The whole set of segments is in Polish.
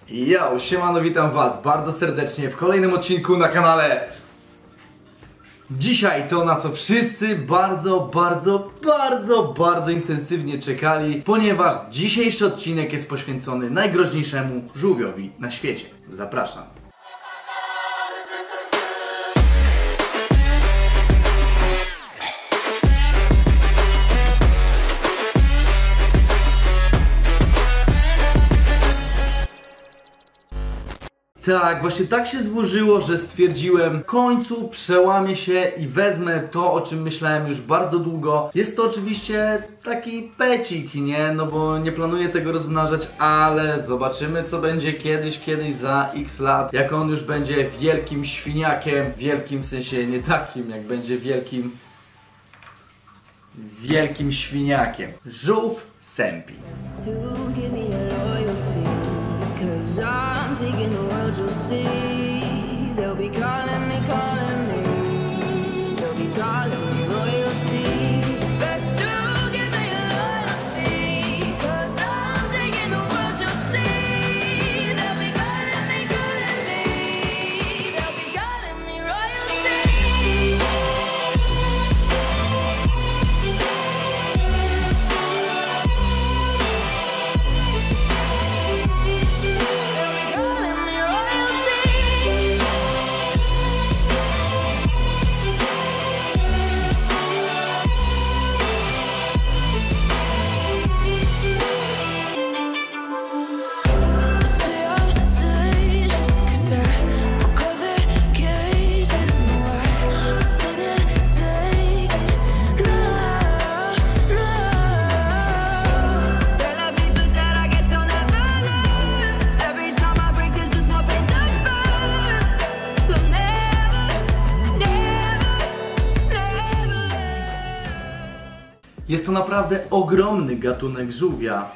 Yo, siemano, witam was bardzo serdecznie w kolejnym odcinku na kanale. Dzisiaj to, na co wszyscy bardzo intensywnie czekali, ponieważ dzisiejszy odcinek jest poświęcony najgroźniejszemu żółwiowi na świecie. Zapraszam. Tak, właśnie tak się złożyło, że stwierdziłem, w końcu przełamię się i wezmę to, o czym myślałem już bardzo długo. Jest to oczywiście taki pecik, nie? No bo nie planuję tego rozmnażać, ale zobaczymy, co będzie kiedyś za x lat. Jak on już będzie wielkim świniakiem, wielkim w sensie nie takim, jak będzie wielkim świniakiem. Żółw Sempie. I'm taking the world, you'll see. They'll be calling me, they'll be calling me royalty. Best to give me loyalty, 'cause I'm taking the world, you'll see. They'll be calling me, they'll be calling me royalty. Jest to naprawdę ogromny gatunek żółwia.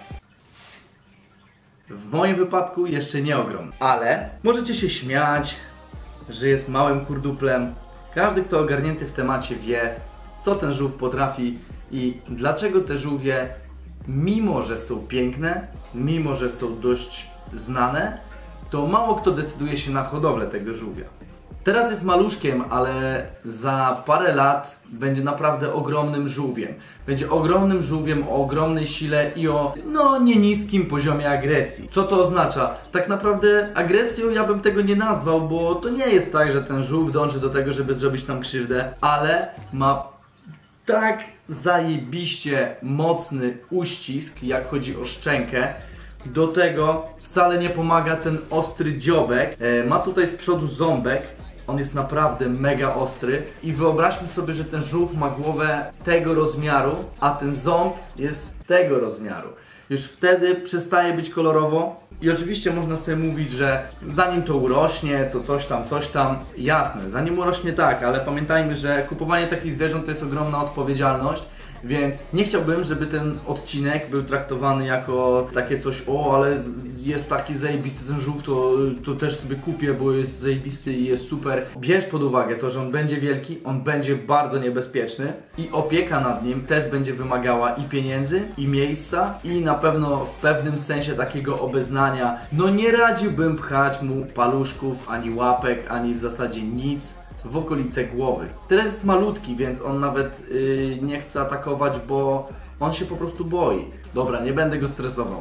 W moim wypadku jeszcze nie ogromny. Ale możecie się śmiać, że jest małym kurduplem. Każdy, kto ogarnięty w temacie, wie, co ten żółw potrafi i dlaczego te żółwie, mimo że są piękne, mimo że są dość znane, to mało kto decyduje się na hodowlę tego żółwia. Teraz jest maluszkiem, ale za parę lat będzie naprawdę ogromnym żółwiem. Będzie ogromnym żółwiem o ogromnej sile i o, nie niskim poziomie agresji. Co to oznacza? Tak naprawdę agresją ja bym tego nie nazwał, bo to nie jest tak, że ten żółw dąży do tego, żeby zrobić nam krzywdę, ale ma tak zajebiście mocny uścisk, jak chodzi o szczękę. Do tego wcale nie pomaga ten ostry dziobek. Ma tutaj z przodu ząbek. On jest naprawdę mega ostry i wyobraźmy sobie, że ten żółw ma głowę tego rozmiaru, a ten ząb jest tego rozmiaru. Już wtedy przestaje być kolorowo i oczywiście można sobie mówić, że zanim to urośnie, to coś tam. Jasne, zanim urośnie tak, ale pamiętajmy, że kupowanie takich zwierząt to jest ogromna odpowiedzialność. Więc nie chciałbym, żeby ten odcinek był traktowany jako takie coś, ale jest taki zajebisty ten żółw, to też sobie kupię, bo jest zajebisty i jest super. Bierz pod uwagę to, że on będzie wielki, on będzie bardzo niebezpieczny i opieka nad nim też będzie wymagała i pieniędzy, i miejsca, i na pewno w pewnym sensie takiego obeznania. Nie radziłbym pchać mu paluszków, ani łapek, ani w zasadzie nic w okolice głowy. Teraz jest malutki, więc on nawet nie chce atakować, bo on się po prostu boi. Dobra, nie będę go stresował.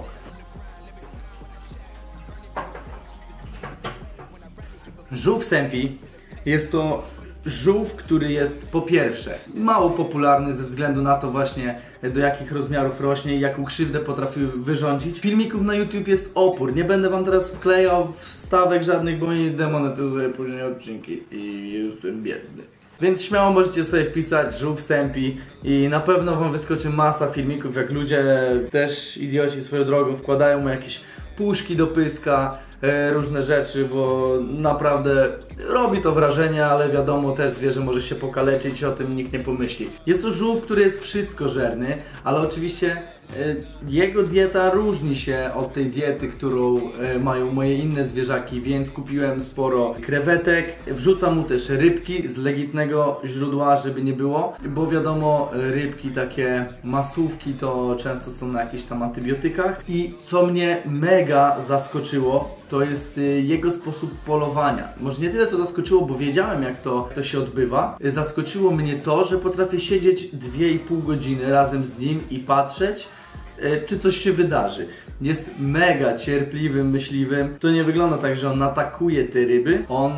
Żółw Sempie jest to żółw, który jest po pierwsze mało popularny ze względu na to właśnie, do jakich rozmiarów rośnie i jaką krzywdę potrafi wyrządzić. Filmików na YouTube jest opór. Nie będę wam teraz wklejał wstawek żadnych, bo nie demonetyzuję później odcinki i jestem biedny. Więc śmiało możecie sobie wpisać żółw Sempie i na pewno wam wyskoczy masa filmików, jak ludzie, też idioci swoją drogą, wkładają mu jakieś puszki do pyska, różne rzeczy, bo naprawdę robi to wrażenie, ale wiadomo, też zwierzę może się pokaleczyć, o tym nikt nie pomyśli. Jest to żółw, który jest wszystkożerny, ale oczywiście jego dieta różni się od tej diety, którą mają moje inne zwierzaki, więc kupiłem sporo krewetek. Wrzucam mu też rybki z legitnego źródła, żeby nie było, bo wiadomo, rybki, takie masówki to często są na jakichś tam antybiotykach. I co mnie mega zaskoczyło, to jest jego sposób polowania. Może nie tyle co zaskoczyło, bo wiedziałem jak to się odbywa. Zaskoczyło mnie to, że potrafię siedzieć 2,5 godziny razem z nim i patrzeć, czy coś się wydarzy. Jest mega cierpliwym myśliwym. To nie wygląda tak, że on atakuje te ryby. On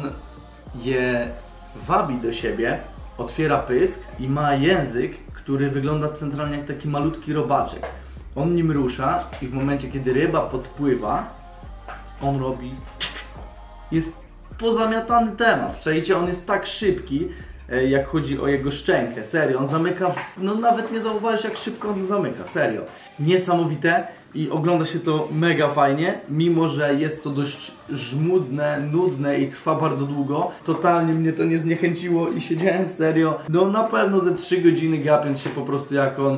je wabi do siebie, otwiera pysk i ma język, który wygląda centralnie jak taki malutki robaczek. On nim rusza i w momencie, kiedy ryba podpływa, on robi... Jest pozamiatany temat. Czajcie, on jest tak szybki, jak chodzi o jego szczękę. Serio, on zamyka... No nawet nie zauważysz, jak szybko on zamyka. Serio. Niesamowite i ogląda się to mega fajnie, mimo że jest to dość żmudne, nudne i trwa bardzo długo. Totalnie mnie to nie zniechęciło i siedziałem serio, no na pewno ze 3 godziny gapiąc się po prostu jak on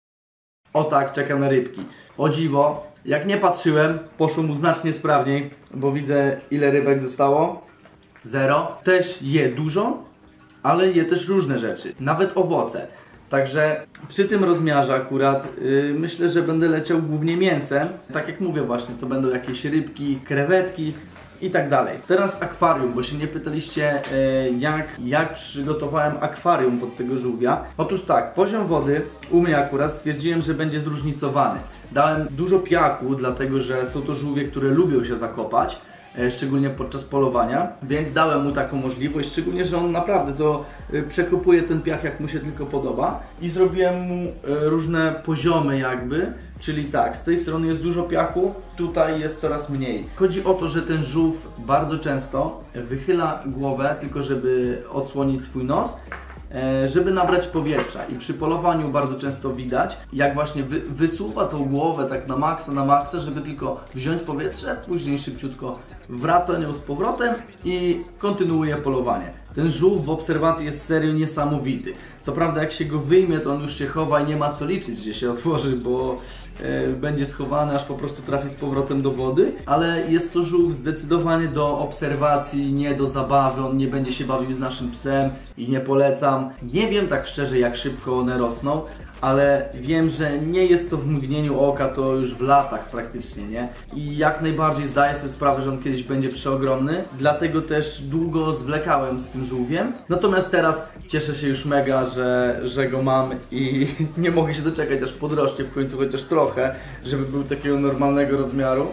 o tak czeka na rybki. O dziwo, jak nie patrzyłem, poszło mu znacznie sprawniej, bo widzę ile rybek zostało. 0. Też je dużo, ale je też różne rzeczy, nawet owoce. Także przy tym rozmiarze akurat myślę, że będę leciał głównie mięsem. Tak jak mówię właśnie, to będą jakieś rybki, krewetki i tak dalej. Teraz akwarium, bo się nie pytaliście jak przygotowałem akwarium pod tego żółwia. Otóż tak, poziom wody u mnie akurat stwierdziłem, że będzie zróżnicowany. Dałem dużo piachu, dlatego że są to żółwie, które lubią się zakopać. Szczególnie podczas polowania, więc dałem mu taką możliwość, szczególnie, że on naprawdę to przekopuje ten piach jak mu się tylko podoba i zrobiłem mu różne poziomy jakby, czyli tak, z tej strony jest dużo piachu, tutaj jest coraz mniej. Chodzi o to, że ten żółw bardzo często wychyla głowę tylko żeby odsłonić swój nos, żeby nabrać powietrza i przy polowaniu bardzo często widać, jak właśnie wysuwa tą głowę tak na maksa, żeby tylko wziąć powietrze, później szybciutko wraca nią z powrotem i kontynuuje polowanie. Ten żółw w obserwacji jest serio niesamowity. Co prawda jak się go wyjmie, to on już się chowa i nie ma co liczyć, gdzie się otworzy, bo będzie schowany, aż po prostu trafi z powrotem do wody, ale jest to żółw zdecydowanie do obserwacji, nie do zabawy, on nie będzie się bawił z naszym psem i nie polecam. Nie wiem tak szczerze, jak szybko one rosną, ale wiem, że nie jest to w mgnieniu oka, to już w latach praktycznie, nie? I jak najbardziej zdaję sobie sprawę, że on kiedyś będzie przeogromny, dlatego też długo zwlekałem z tym żółwiem. Natomiast teraz cieszę się już mega, że go mam i nie mogę się doczekać, aż podrośnie w końcu chociaż trochę, żeby był takiego normalnego rozmiaru,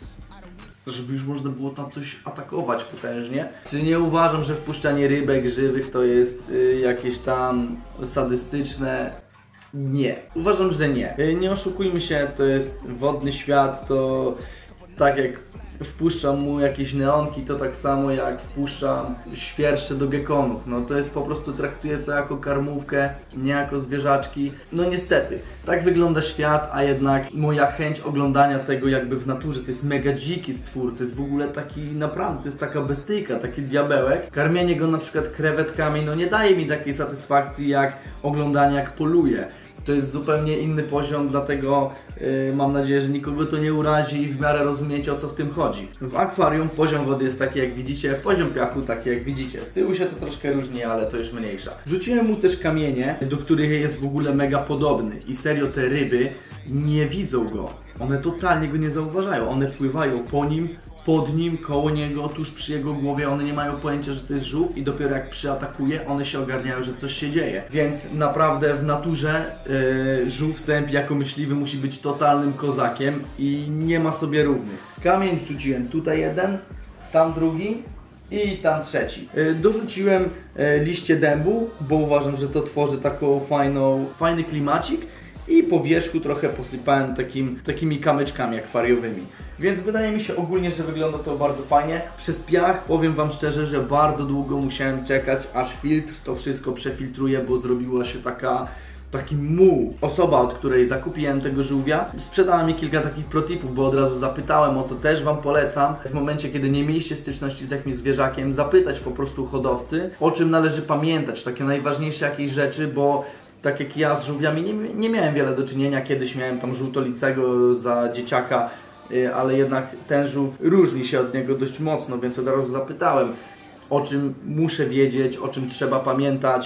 żeby już można było tam coś atakować potężnie. Czy nie uważam, że wpuszczanie rybek żywych to jest jakieś tam sadystyczne? Nie. Uważam, że nie. Nie oszukujmy się, to jest wodny świat, to tak jak wpuszczam mu jakieś neonki, to tak samo jak wpuszczam świerszcze do gekonów. No to jest po prostu, traktuję to jako karmówkę, nie jako zwierzaczki. No niestety, tak wygląda świat, a jednak moja chęć oglądania tego jakby w naturze, to jest mega dziki stwór, to jest w ogóle taki naprawdę, to jest taka bestyjka, taki diabełek. Karmienie go na przykład krewetkami, no nie daje mi takiej satysfakcji jak oglądanie jak poluje. To jest zupełnie inny poziom, dlatego mam nadzieję, że nikogo to nie urazi i w miarę rozumiecie, o co w tym chodzi. W akwarium poziom wody jest taki jak widzicie, poziom piachu taki jak widzicie. Z tyłu się to troszkę różni, ale to już mniejsza. Wrzuciłem mu też kamienie, do których jest w ogóle mega podobny i serio te ryby nie widzą go. One totalnie go nie zauważają, one pływają po nim, pod nim, koło niego, tuż przy jego głowie, one nie mają pojęcia, że to jest żółw i dopiero jak przyatakuje, one się ogarniają, że coś się dzieje. Więc naprawdę w naturze żółw sęp jako myśliwy musi być totalnym kozakiem i nie ma sobie równych. Kamień wrzuciłem tutaj jeden, tam drugi i tam trzeci. Dorzuciłem liście dębu, bo uważam, że to tworzy taką fajny klimacik. I po wierzchu trochę posypałem takimi kamyczkami akwariowymi. Więc wydaje mi się ogólnie, że wygląda to bardzo fajnie. Przez piach powiem wam szczerze, że bardzo długo musiałem czekać, aż filtr to wszystko przefiltruje, bo zrobiła się taki muł. Osoba, od której zakupiłem tego żółwia, sprzedała mi kilka takich protipów, bo od razu zapytałem, o co też wam polecam. W momencie, kiedy nie mieliście styczności z jakimś zwierzakiem, zapytać po prostu hodowcy, o czym należy pamiętać, takie najważniejsze jakieś rzeczy, bo tak jak ja z żółwiami nie miałem wiele do czynienia, kiedyś miałem tam żółtolicego za dzieciaka, ale jednak ten żółw różni się od niego dość mocno, więc od razu zapytałem, o czym muszę wiedzieć, o czym trzeba pamiętać,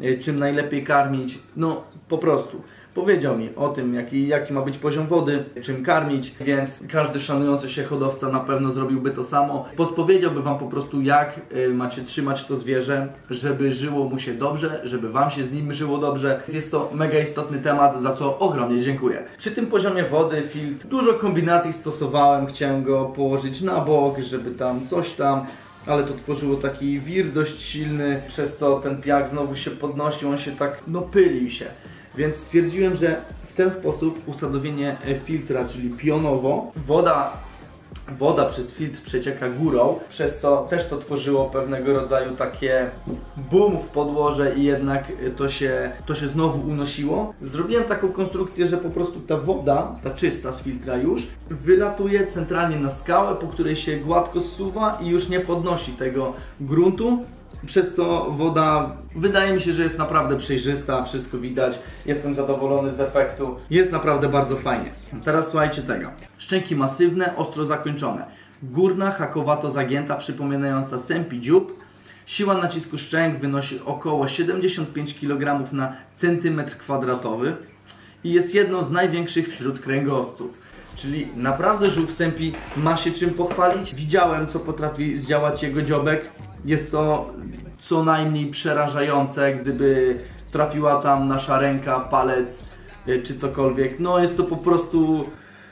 czym najlepiej karmić, no po prostu. Powiedział mi o tym, jaki ma być poziom wody, czym karmić, więc każdy szanujący się hodowca na pewno zrobiłby to samo. Podpowiedziałby Wam po prostu, jak macie trzymać to zwierzę, żeby żyło mu się dobrze, żeby Wam się z nim żyło dobrze. Jest to mega istotny temat, za co ogromnie dziękuję. Przy tym poziomie wody, filtr, dużo kombinacji stosowałem, chciałem go położyć na bok, żeby tam coś tam, ale to tworzyło taki wir dość silny, przez co ten piach znowu się podnosił, on się tak, no pylił się. Więc stwierdziłem, że w ten sposób usadowienie filtra, czyli pionowo, woda przez filtr przecieka górą, przez co też to tworzyło pewnego rodzaju takie boom w podłoże i jednak to się znowu unosiło. Zrobiłem taką konstrukcję, że po prostu ta woda, ta czysta z filtra już, wylatuje centralnie na skałę, po której się gładko zsuwa i już nie podnosi tego gruntu. Przez co woda, wydaje mi się, że jest naprawdę przejrzysta, wszystko widać, jestem zadowolony z efektu, jest naprawdę bardzo fajnie. Teraz słuchajcie tego. Szczęki masywne, ostro zakończone. Górna, hakowato zagięta, przypominająca sępi dziób. Siła nacisku szczęk wynosi około 75 kg na centymetr kwadratowy i jest jedną z największych wśród kręgowców. Czyli naprawdę żółw sępi ma się czym pochwalić. Widziałem, co potrafi zdziałać jego dziobek. Jest to co najmniej przerażające, gdyby trafiła tam nasza ręka, palec czy cokolwiek. No jest to po prostu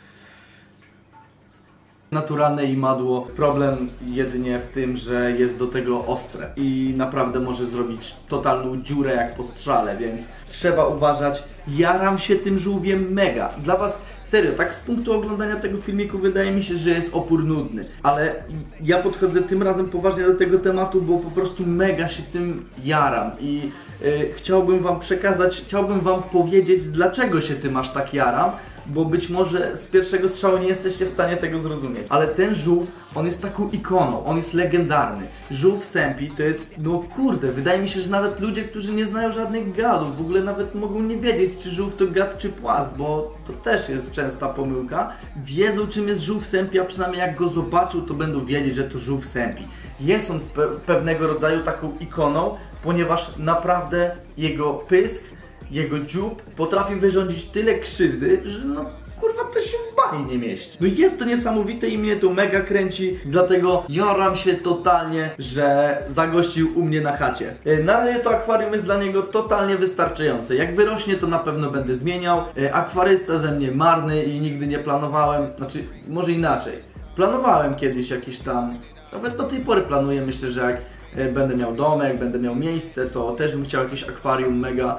naturalne imadło. Problem jedynie w tym, że jest do tego ostre i naprawdę może zrobić totalną dziurę jak po strzale, więc trzeba uważać. Jaram się tym żółwiem mega. Dla Was serio, tak z punktu oglądania tego filmiku wydaje mi się, że jest opór nudny, ale ja podchodzę tym razem poważnie do tego tematu, bo po prostu mega się tym jaram i chciałbym Wam przekazać, chciałbym Wam powiedzieć, dlaczego się tym aż tak jaram, bo być może z pierwszego strzału nie jesteście w stanie tego zrozumieć. Ale ten żółw, on jest taką ikoną, on jest legendarny. Żółw sępi to jest, no kurde, wydaje mi się, że nawet ludzie, którzy nie znają żadnych gadów, w ogóle nawet mogą nie wiedzieć, czy żółw to gad, czy płas, bo to też jest częsta pomyłka. Wiedzą, czym jest żółw sępi, a przynajmniej jak go zobaczą, to będą wiedzieć, że to żółw sępi. Jest on pewnego rodzaju taką ikoną, ponieważ naprawdę jego pysk, jego dziób potrafi wyrządzić tyle krzywdy, że no kurwa to się w bani nie mieści. No jest to niesamowite i mnie to mega kręci, dlatego jaram się totalnie, że zagościł u mnie na chacie. Na razie to akwarium jest dla niego totalnie wystarczające. Jak wyrośnie, to na pewno będę zmieniał. Akwarysta ze mnie marny i nigdy nie planowałem, znaczy może inaczej. Planowałem kiedyś jakiś tam, nawet do tej pory planuję, myślę, że jak będę miał domek, będę miał miejsce, to też bym chciał jakieś akwarium mega.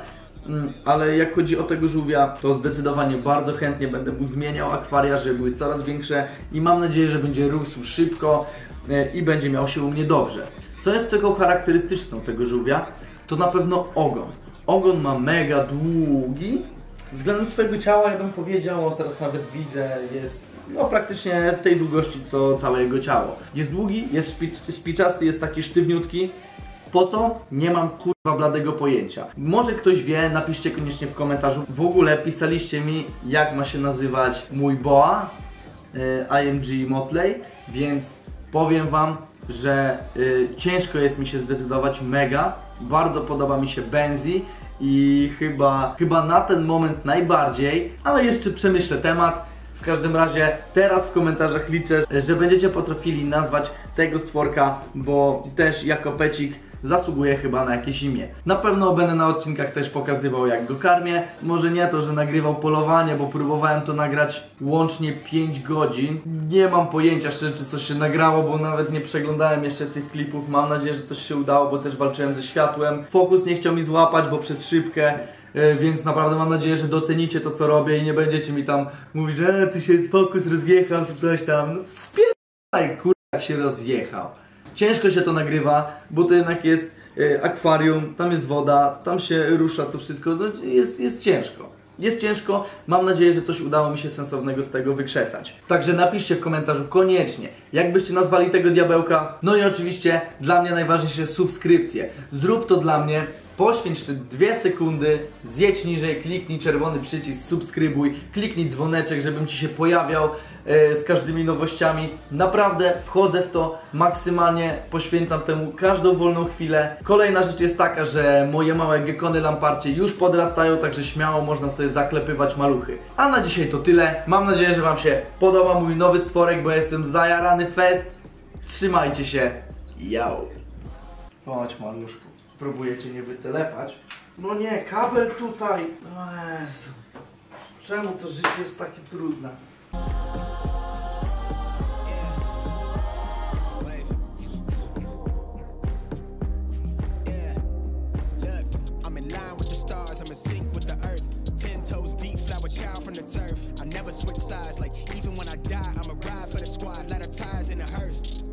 Ale jak chodzi o tego żółwia, to zdecydowanie bardzo chętnie będę mu zmieniał akwaria, żeby były coraz większe i mam nadzieję, że będzie rósł szybko i będzie miał się u mnie dobrze. Co jest cechą charakterystyczną tego żółwia, to na pewno ogon. Ogon ma mega długi. Względem swojego ciała, ja bym powiedział, teraz nawet widzę, jest no praktycznie tej długości co całe jego ciało. Jest długi, jest spiczasty, jest taki sztywniutki. Po co? Nie mam kurwa bladego pojęcia. Może ktoś wie, napiszcie koniecznie w komentarzu. W ogóle pisaliście mi, jak ma się nazywać mój boa IMG Motley, więc powiem Wam, że ciężko jest mi się zdecydować, mega. Bardzo podoba mi się Benzi i chyba na ten moment najbardziej, ale jeszcze przemyślę temat. W każdym razie teraz w komentarzach liczę, że będziecie potrafili nazwać tego stworka, bo też jako pecik zasługuje chyba na jakieś imię. Na pewno będę na odcinkach też pokazywał, jak go karmię. Może nie to, że nagrywał polowanie, bo próbowałem to nagrać łącznie 5 godzin. Nie mam pojęcia szczerze, czy coś się nagrało, bo nawet nie przeglądałem jeszcze tych klipów. Mam nadzieję, że coś się udało, bo też walczyłem ze światłem. Fokus nie chciał mi złapać, bo przez szybkę. Więc naprawdę mam nadzieję, że docenicie to, co robię i nie będziecie mi tam mówić, że ty się fokus rozjechał, czy coś tam. No spierdaj, kurwa, jak się rozjechał. Ciężko się to nagrywa, bo to jednak jest akwarium, tam jest woda, tam się rusza to wszystko, no jest ciężko. Jest ciężko, mam nadzieję, że coś udało mi się sensownego z tego wykrzesać. Także napiszcie w komentarzu koniecznie, jak byście nazwali tego diabełka. No i oczywiście dla mnie najważniejsze subskrypcje. Zrób to dla mnie, Poświęć te 2 sekundy, zjedź niżej, kliknij czerwony przycisk, subskrybuj, kliknij dzwoneczek, żebym Ci się pojawiał z każdymi nowościami. Naprawdę wchodzę w to maksymalnie, poświęcam temu każdą wolną chwilę. Kolejna rzecz jest taka, że moje małe gekony lamparcie już podrastają, także śmiało można sobie zaklepywać maluchy. A na dzisiaj to tyle. Mam nadzieję, że Wam się podoba mój nowy stworek, bo jestem zajarany fest. Trzymajcie się. Yo. Chodź, maluszku. Spróbuję Cię nie wytelepać. No nie, kabel tutaj. O Jezu. Czemu to życie jest takie trudne? I never switch sides, like even when I die, I'ma ride for the squad, let her ties in the hearse.